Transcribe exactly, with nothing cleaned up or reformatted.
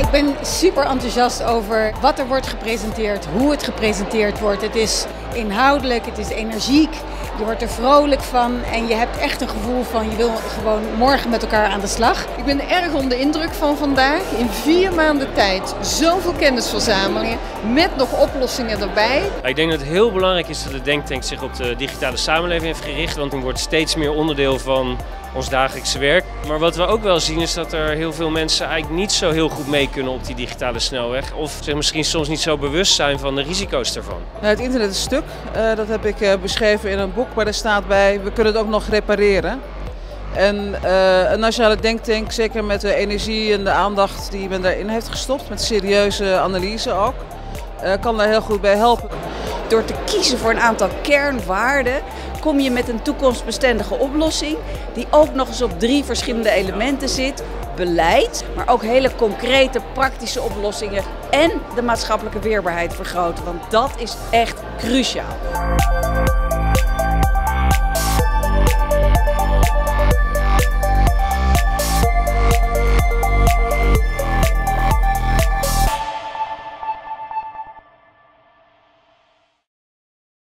Ik ben super enthousiast over wat er wordt gepresenteerd, hoe het gepresenteerd wordt. Het is inhoudelijk, het is energiek, je wordt er vrolijk van en je hebt echt een gevoel van je wil gewoon morgen met elkaar aan de slag. Ik ben erg onder de indruk van vandaag. In vier maanden tijd zoveel kennisverzamelingen met nog oplossingen erbij. Ik denk dat het heel belangrijk is dat de Denktank zich op de digitale samenleving heeft gericht, want het wordt steeds meer onderdeel van ons dagelijkse werk. Maar wat we ook wel zien is dat er heel veel mensen eigenlijk niet zo heel goed mee kunnen op die digitale snelweg. Of zich misschien soms niet zo bewust zijn van de risico's daarvan. Het internet is stuk, uh, dat heb ik uh, beschreven in een boek, maar daar staat bij, we kunnen het ook nog repareren. En uh, een nationale denktank, zeker met de energie en de aandacht die men daarin heeft gestopt, met serieuze analyse ook, uh, kan daar heel goed bij helpen. Door te kiezen voor een aantal kernwaarden kom je met een toekomstbestendige oplossing die ook nog eens op drie verschillende elementen zit. Beleid, maar ook hele concrete praktische oplossingen en de maatschappelijke weerbaarheid vergroten, want dat is echt cruciaal.